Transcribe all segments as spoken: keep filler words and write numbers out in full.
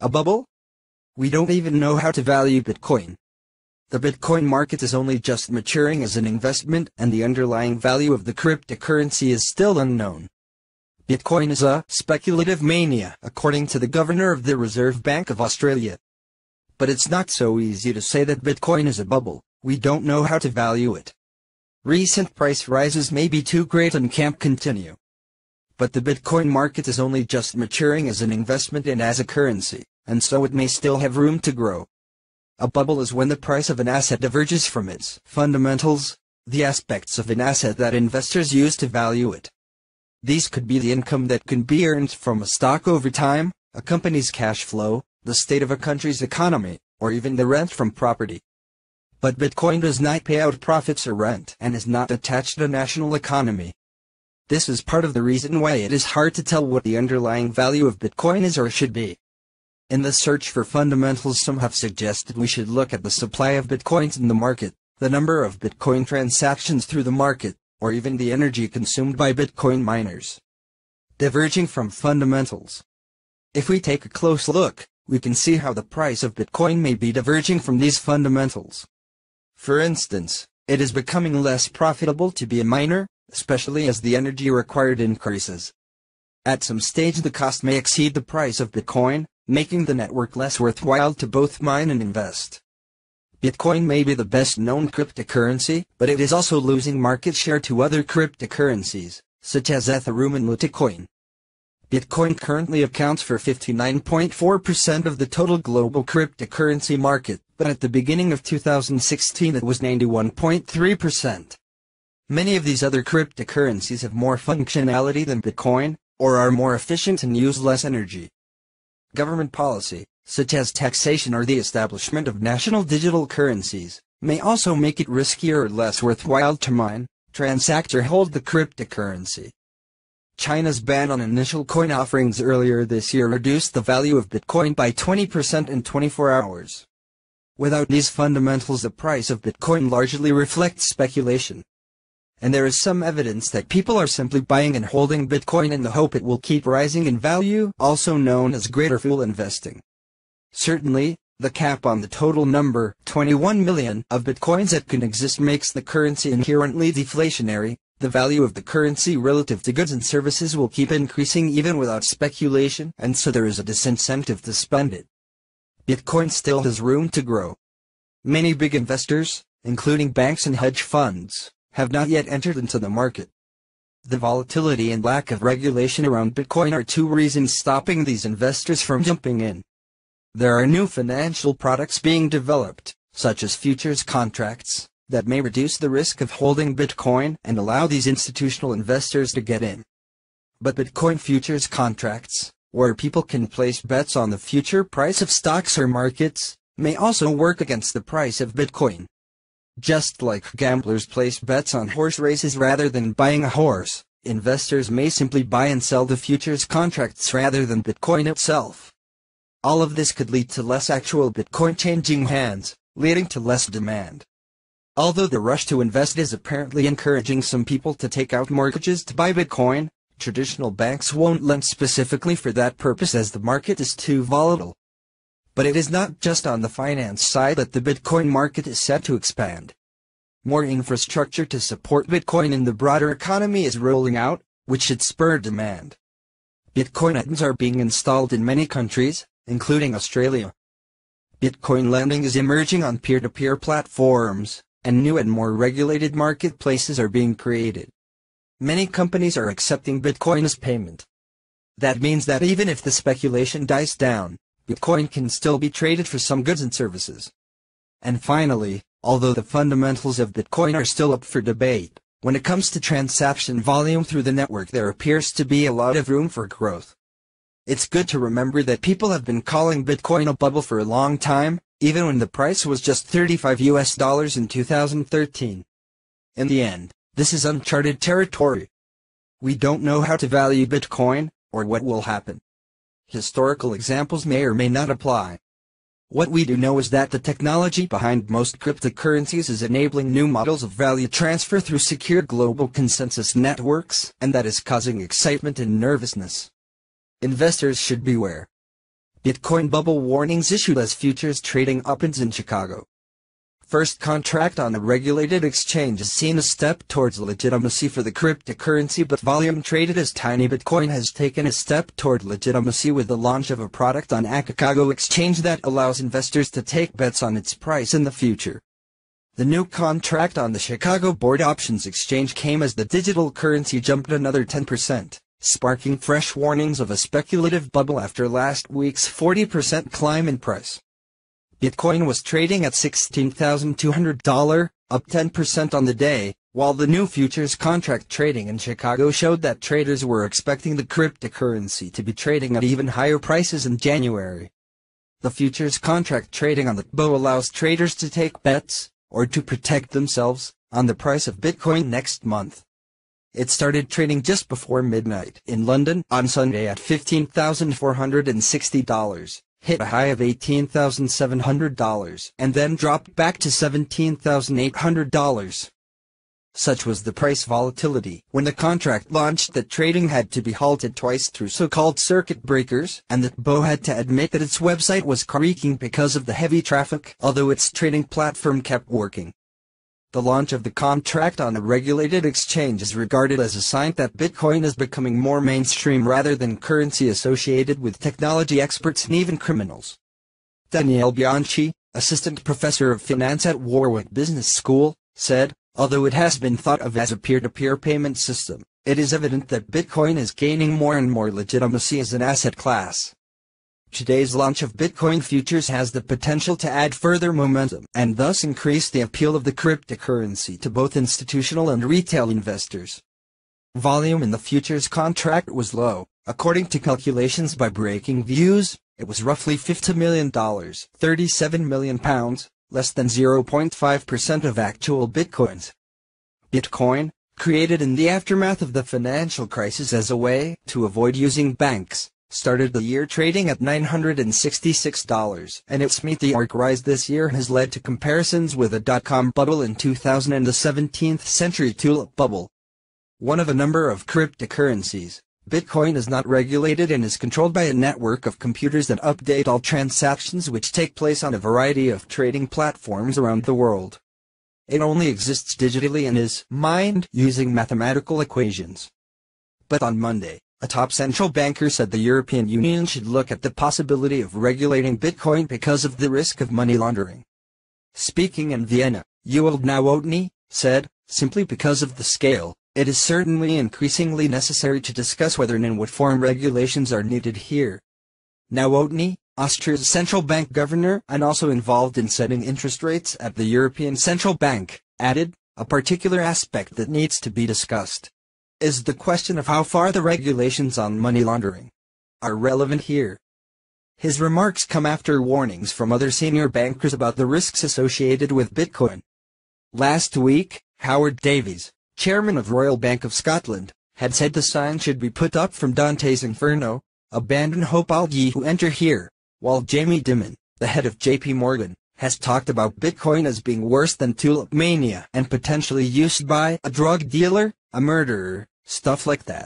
A bubble? We don't even know how to value Bitcoin. The Bitcoin market is only just maturing as an investment, and the underlying value of the cryptocurrency is still unknown. Bitcoin is a speculative mania, according to the governor of the Reserve Bank of Australia. But it's not so easy to say that Bitcoin is a bubble. We don't know how to value it. Recent price rises may be too great and can't continue. But the Bitcoin market is only just maturing as an investment and as a currency, and so it may still have room to grow. A bubble is when the price of an asset diverges from its fundamentals, the aspects of an asset that investors use to value it. These could be the income that can be earned from a stock over time, a company's cash flow, the state of a country's economy, or even the rent from property. But Bitcoin does not pay out profits or rent and is not attached to the national economy. This is part of the reason why it is hard to tell what the underlying value of Bitcoin is or should be. In the search for fundamentals, some have suggested we should look at the supply of Bitcoins in the market, the number of Bitcoin transactions through the market, or even the energy consumed by Bitcoin miners. Diverging from fundamentals. If we take a close look, we can see how the price of Bitcoin may be diverging from these fundamentals. For instance, it is becoming less profitable to be a miner, especially as the energy required increases. At some stage the cost may exceed the price of Bitcoin, making the network less worthwhile to both mine and invest. Bitcoin may be the best known cryptocurrency, but it is also losing market share to other cryptocurrencies, such as Ethereum and Litecoin. Bitcoin currently accounts for fifty-nine point four percent of the total global cryptocurrency market, but at the beginning of two thousand sixteen it was ninety-one point three percent. Many of these other cryptocurrencies have more functionality than Bitcoin, or are more efficient and use less energy. Government policy, such as taxation or the establishment of national digital currencies, may also make it riskier or less worthwhile to mine, transact or hold the cryptocurrency. China's ban on initial coin offerings earlier this year reduced the value of Bitcoin by twenty percent in twenty-four hours. Without these fundamentals, the price of Bitcoin largely reflects speculation. And there is some evidence that people are simply buying and holding Bitcoin in the hope it will keep rising in value, also known as greater fool investing. Certainly, the cap on the total number, twenty-one million, of Bitcoins that can exist makes the currency inherently deflationary. The value of the currency relative to goods and services will keep increasing even without speculation, and so there is a disincentive to spend it. Bitcoin still has room to grow. Many big investors, including banks and hedge funds, have not yet entered into the market. The volatility and lack of regulation around Bitcoin are two reasons stopping these investors from jumping in. There are new financial products being developed, such as futures contracts, that may reduce the risk of holding Bitcoin and allow these institutional investors to get in. But Bitcoin futures contracts, where people can place bets on the future price of stocks or markets, may also work against the price of Bitcoin. Just like gamblers place bets on horse races rather than buying a horse, investors may simply buy and sell the futures contracts rather than Bitcoin itself. All of this could lead to less actual Bitcoin changing hands, leading to less demand. Although the rush to invest is apparently encouraging some people to take out mortgages to buy Bitcoin, traditional banks won't lend specifically for that purpose as the market is too volatile. But it is not just on the finance side that the Bitcoin market is set to expand. More infrastructure to support Bitcoin in the broader economy is rolling out, which should spur demand. Bitcoin A T Ms are being installed in many countries, including Australia. Bitcoin lending is emerging on peer-to-peer platforms, and new and more regulated marketplaces are being created. Many companies are accepting Bitcoin as payment. That means that even if the speculation dies down, Bitcoin can still be traded for some goods and services. And finally, although the fundamentals of Bitcoin are still up for debate, when it comes to transaction volume through the network there appears to be a lot of room for growth. It's good to remember that people have been calling Bitcoin a bubble for a long time, even when the price was just thirty-five U S dollars in two thousand thirteen. In the end, this is uncharted territory. We don't know how to value Bitcoin, or what will happen. Historical examples may or may not apply. What we do know is that the technology behind most cryptocurrencies is enabling new models of value transfer through secure global consensus networks, and that is causing excitement and nervousness. Investors should beware. Bitcoin bubble warnings issued as futures trading opens in Chicago. First contract on a regulated exchange is seen a step towards legitimacy for the cryptocurrency, but volume traded as tiny Bitcoin has taken a step toward legitimacy with the launch of a product on a Chicago exchange that allows investors to take bets on its price in the future. The new contract on the Chicago Board Options Exchange came as the digital currency jumped another ten percent. Sparking fresh warnings of a speculative bubble after last week's forty percent climb in price. Bitcoin was trading at sixteen thousand two hundred dollars, up ten percent on the day, while the new futures contract trading in Chicago showed that traders were expecting the cryptocurrency to be trading at even higher prices in January. The futures contract trading on the B O allows traders to take bets, or to protect themselves, on the price of Bitcoin next month. It started trading just before midnight in London on Sunday at fifteen thousand four hundred sixty dollars, hit a high of eighteen thousand seven hundred dollars, and then dropped back to seventeen thousand eight hundred dollars. Such was the price volatility when the contract launched that trading had to be halted twice through so-called circuit breakers, and that B O had to admit that its website was creaking because of the heavy traffic, although its trading platform kept working. The launch of the contract on a regulated exchange is regarded as a sign that Bitcoin is becoming more mainstream rather than currency associated with technology experts and even criminals. Daniele Bianchi, assistant professor of finance at Warwick Business School, said, although it has been thought of as a peer-to-peer payment system, it is evident that Bitcoin is gaining more and more legitimacy as an asset class. Today's launch of Bitcoin futures has the potential to add further momentum and thus increase the appeal of the cryptocurrency to both institutional and retail investors. Volume in the futures contract was low. According to calculations by Breakingviews, it was roughly fifty million dollars, thirty-seven million pounds, less than zero point five percent of actual Bitcoins. Bitcoin, created in the aftermath of the financial crisis as a way to avoid using banks, started the year trading at nine hundred sixty-six dollars, and its meteoric rise this year has led to comparisons with a dot-com bubble in two thousand and the seventeenth century tulip bubble. One of a number of cryptocurrencies, Bitcoin is not regulated and is controlled by a network of computers that update all transactions which take place on a variety of trading platforms around the world. It only exists digitally and is mined using mathematical equations. But on Monday, a top central banker said the European Union should look at the possibility of regulating Bitcoin because of the risk of money laundering. Speaking in Vienna, Ewald Nowotny said, simply because of the scale, it is certainly increasingly necessary to discuss whether and in what form regulations are needed here. Nowotny, Austria's central bank governor and also involved in setting interest rates at the European Central Bank, added, a particular aspect that needs to be discussed is the question of how far the regulations on money laundering are relevant here. His remarks come after warnings from other senior bankers about the risks associated with Bitcoin. Last week, Howard Davies, chairman of Royal Bank of Scotland, had said the sign should be put up from Dante's Inferno, abandon hope all ye who enter here, while Jamie Dimon, the head of J P Morgan, has talked about Bitcoin as being worse than tulip mania and potentially used by a drug dealer, a murderer, stuff like that.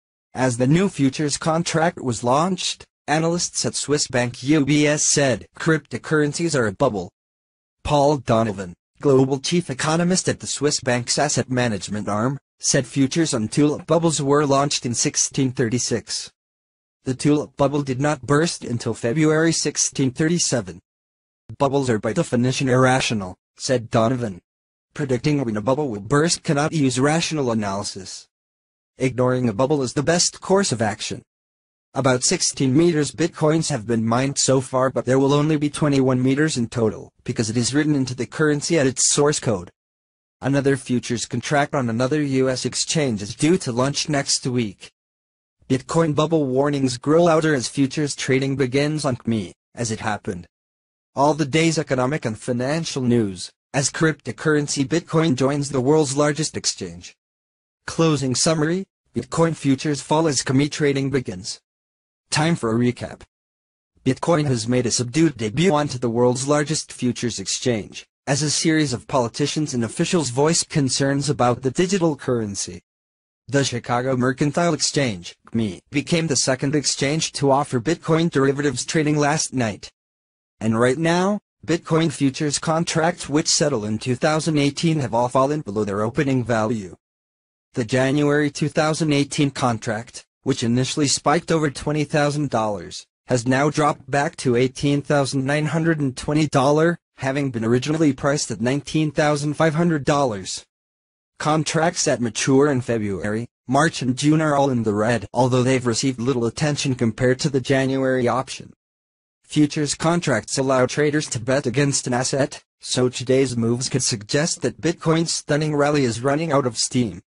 As the new futures contract was launched, analysts at Swiss bank U B S said cryptocurrencies are a bubble. Paul Donovan, global chief economist at the Swiss bank's asset management arm, said futures on tulip bubbles were launched in sixteen thirty-six. The tulip bubble did not burst until February sixteen thirty-seven. Bubbles are by definition irrational, said Donovan. Predicting when a bubble will burst cannot use rational analysis. Ignoring a bubble is the best course of action. About sixteen meters Bitcoins have been mined so far, but there will only be twenty-one meters in total, because it is written into the currency at its source code. Another futures contract on another U S exchange is due to launch next week. Bitcoin bubble warnings grow louder as futures trading begins on C M E, as it happened. All the day's economic and financial news, as cryptocurrency Bitcoin joins the world's largest exchange. Closing summary, Bitcoin futures fall as C M E trading begins. Time for a recap. Bitcoin has made a subdued debut onto the world's largest futures exchange, as a series of politicians and officials voiced concerns about the digital currency. The Chicago Mercantile Exchange, C M E became the second exchange to offer Bitcoin derivatives trading last night. And right now, Bitcoin futures contracts which settle in two thousand eighteen have all fallen below their opening value. The January two thousand eighteen contract, which initially spiked over twenty thousand dollars, has now dropped back to eighteen thousand nine hundred twenty dollars, having been originally priced at nineteen thousand five hundred dollars. Contracts that mature in February, March and June are all in the red, although they've received little attention compared to the January option. Futures contracts allow traders to bet against an asset, so today's moves could suggest that Bitcoin's stunning rally is running out of steam.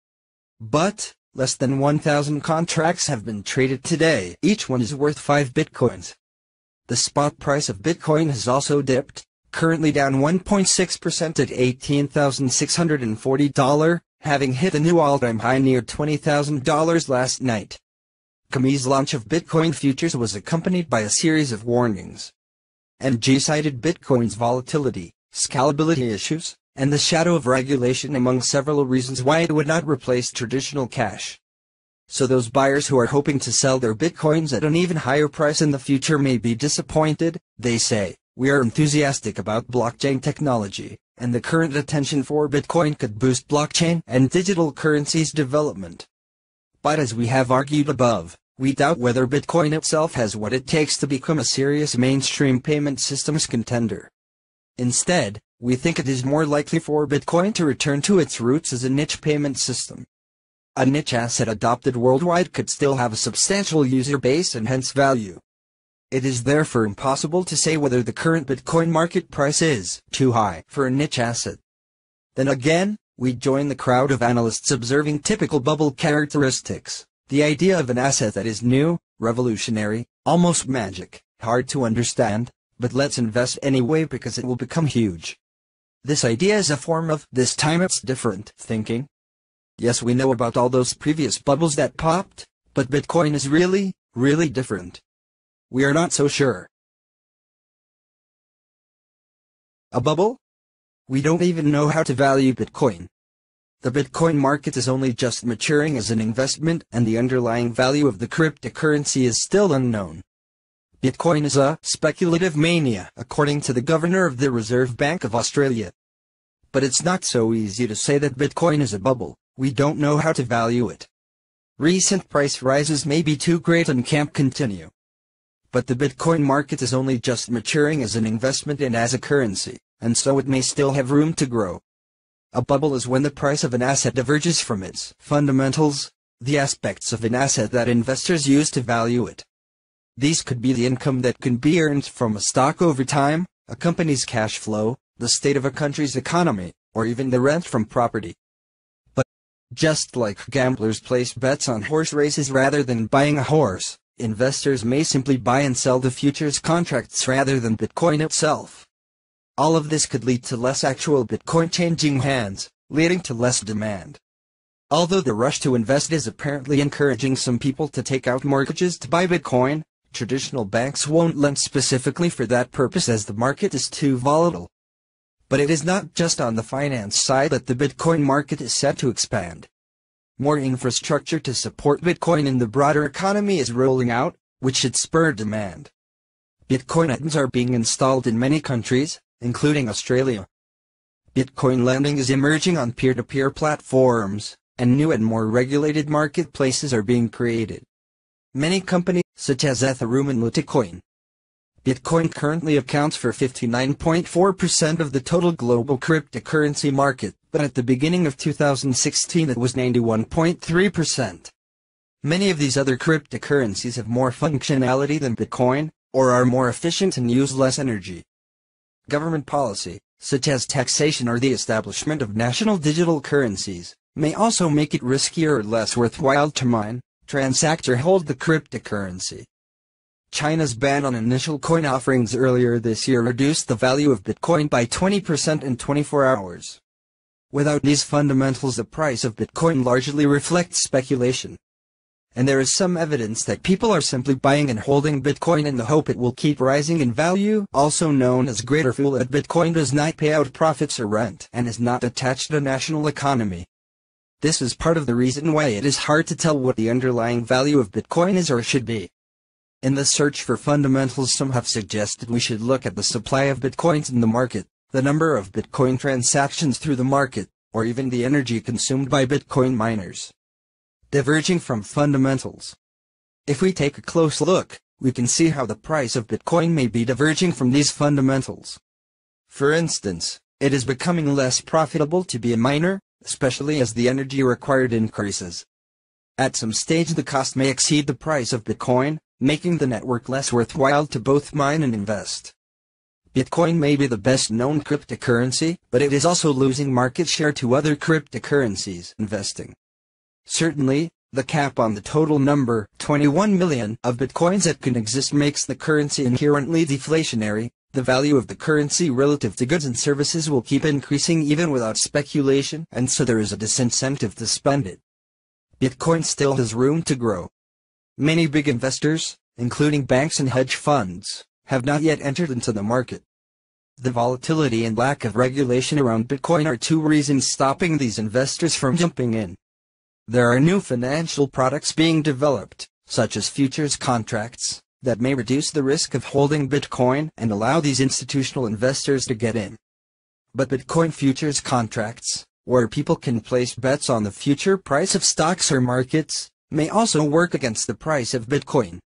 But, less than one thousand contracts have been traded today. Each one is worth five Bitcoins. The spot price of Bitcoin has also dipped, currently down one point six percent at eighteen thousand six hundred forty dollars, having hit a new all-time high near twenty thousand dollars last night. C M E's launch of Bitcoin futures was accompanied by a series of warnings. M G cited Bitcoin's volatility, scalability issues, and the shadow of regulation among several reasons why it would not replace traditional cash. So those buyers who are hoping to sell their Bitcoins at an even higher price in the future may be disappointed. They say, "We are enthusiastic about blockchain technology, and the current attention for Bitcoin could boost blockchain and digital currencies development. But as we have argued above, we doubt whether Bitcoin itself has what it takes to become a serious mainstream payment systems contender. Instead, we think it is more likely for Bitcoin to return to its roots as a niche payment system. A niche asset adopted worldwide could still have a substantial user base and hence value. It is therefore impossible to say whether the current Bitcoin market price is too high for a niche asset." Then again, we join the crowd of analysts observing typical bubble characteristics, the idea of an asset that is new, revolutionary, almost magic, hard to understand, but let's invest anyway because it will become huge. This idea is a form of "this time it's different" thinking. Yes, we know about all those previous bubbles that popped, but Bitcoin is really, really different. We are not so sure. A bubble? We don't even know how to value Bitcoin. The Bitcoin market is only just maturing as an investment and the underlying value of the cryptocurrency is still unknown. Bitcoin is a speculative mania, according to the governor of the Reserve Bank of Australia. But it's not so easy to say that Bitcoin is a bubble. We don't know how to value it. Recent price rises may be too great and can't continue. But the Bitcoin market is only just maturing as an investment and as a currency, and so it may still have room to grow. A bubble is when the price of an asset diverges from its fundamentals, the aspects of an asset that investors use to value it. These could be the income that can be earned from a stock over time, a company's cash flow, the state of a country's economy, or even the rent from property. But, just like gamblers place bets on horse races rather than buying a horse, investors may simply buy and sell the futures contracts rather than Bitcoin itself. All of this could lead to less actual Bitcoin changing hands, leading to less demand. Although the rush to invest is apparently encouraging some people to take out mortgages to buy Bitcoin, traditional banks won't lend specifically for that purpose as the market is too volatile. But it is not just on the finance side that the Bitcoin market is set to expand. More infrastructure to support Bitcoin in the broader economy is rolling out, which should spur demand. Bitcoin A T Ms are being installed in many countries, including Australia. Bitcoin lending is emerging on peer-to-peer platforms, and new and more regulated marketplaces are being created. Many companies, such as Ethereum and Litecoin. Bitcoin currently accounts for fifty-nine point four percent of the total global cryptocurrency market, but at the beginning of two thousand sixteen it was ninety-one point three percent. Many of these other cryptocurrencies have more functionality than Bitcoin, or are more efficient and use less energy. Government policy, such as taxation or the establishment of national digital currencies, may also make it riskier or less worthwhile to mine, transact or hold the cryptocurrency. China's ban on initial coin offerings earlier this year reduced the value of Bitcoin by twenty percent in twenty-four hours. Without these fundamentals, the price of Bitcoin largely reflects speculation. And there is some evidence that people are simply buying and holding Bitcoin in the hope it will keep rising in value, also known as greater fool that Bitcoin does not pay out profits or rent and is not attached to the national economy. This is part of the reason why it is hard to tell what the underlying value of Bitcoin is or should be. In the search for fundamentals, some have suggested we should look at the supply of Bitcoins in the market, the number of Bitcoin transactions through the market, or even the energy consumed by Bitcoin miners. Diverging from fundamentals. If we take a close look, we can see how the price of Bitcoin may be diverging from these fundamentals. For instance, it is becoming less profitable to be a miner, especially as the energy required increases. At some stage the cost may exceed the price of Bitcoin, making the network less worthwhile to both mine and invest. Bitcoin may be the best known cryptocurrency, but it is also losing market share to other cryptocurrencies investing. Certainly, the cap on the total number, twenty-one million, of Bitcoins that can exist makes the currency inherently deflationary. The value of the currency relative to goods and services will keep increasing even without speculation, and so there is a disincentive to spend it. Bitcoin still has room to grow. Many big investors, including banks and hedge funds, have not yet entered into the market. The volatility and lack of regulation around Bitcoin are two reasons stopping these investors from jumping in. There are new financial products being developed, such as futures contracts, that may reduce the risk of holding Bitcoin and allow these institutional investors to get in. But Bitcoin futures contracts, where people can place bets on the future price of stocks or markets, may also work against the price of Bitcoin.